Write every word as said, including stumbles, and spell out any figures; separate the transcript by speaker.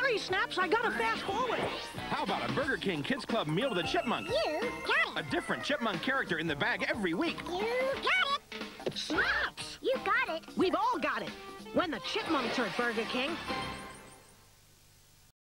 Speaker 1: Sorry, Snaps, I gotta fast forward.
Speaker 2: How about a Burger King Kids Club meal with a chipmunk?
Speaker 3: You got it.
Speaker 2: A different chipmunk character in the bag every week.
Speaker 3: You got it.
Speaker 1: Snaps!
Speaker 3: You got it.
Speaker 1: We've all got it. When the chipmunks are at Burger King,